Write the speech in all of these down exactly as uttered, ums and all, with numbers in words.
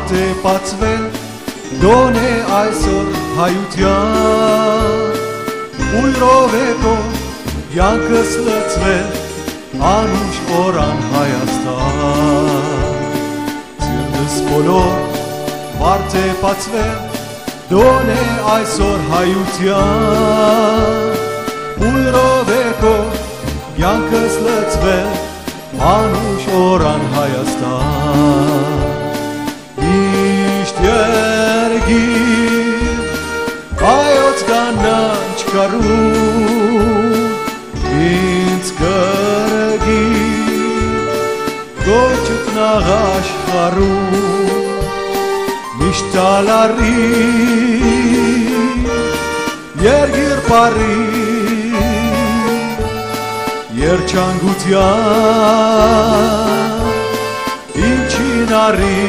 Վարդ է պացվել, դոն է այսօր հայության, ույրով է քո յանքս լցվել, անուշ օրան Հայաստան։ Սիրտս բոլոր վարդ է պացվել, դոն է այսօր հայության, ույրով է քո յանքս լցվել, անուշ օրան Հայաստան։ Միշտ երգիր հայոց կանաչ կարուն, ինձ կրգիր գոչուկն աղաշխարում, միշտ տալարի երգիր պարի երջանկության ինչին արի,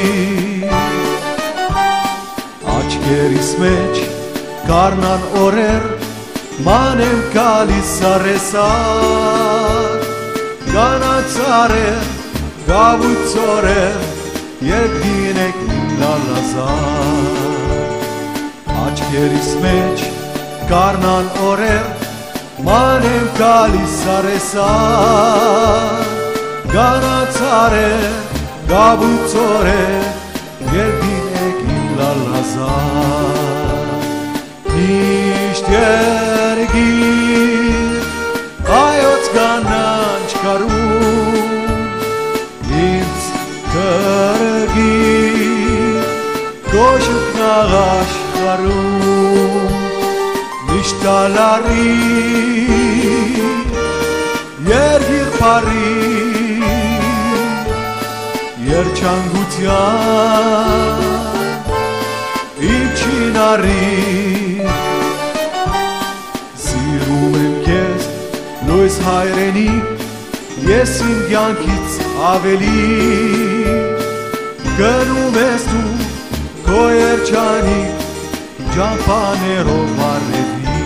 աչքերիս մեջ կառնան օրեր, մանեմ գալիս սարեսար, կանաչ արեր, գավույթ ծորեր, երգին եք լալազար։ Աչքերիս մեջ կառնան օրեր, մանեմ գալիս սարեսար, կանաչ արեր, գավույթ ծորեր, երգին եք լալազար։ Միշտ երգիր հայոց կանաչ կարուն, ինձ կրգիր գոչուկն աղաշխարում, միշտ տալարի երգիր պարի երջանկության ինչին արի, սիրում եմ քեզ լույս հայրենիք, ես իմ կյանքից ավելի, գնում ես դու քո երջանիկ ճամփաներով արևի,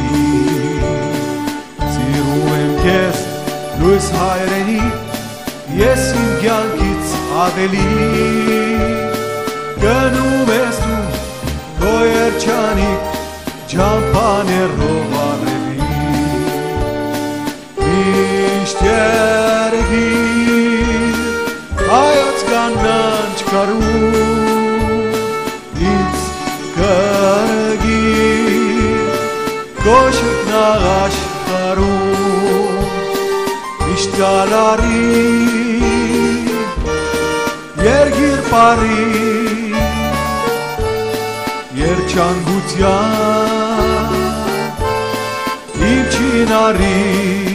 սիրում եմ քեզ լույս հայրենիք, ես իմ կյանքից ավելի, գնում ես դու քո երջանիկ ճամփաներով արևի, միշտ երգիր հայոց կանաչ կարուն, ինձ կրգիր գոչուկն աղաշխարում, միշտ տալարի երգիր պարի երջանկության ինչին արի,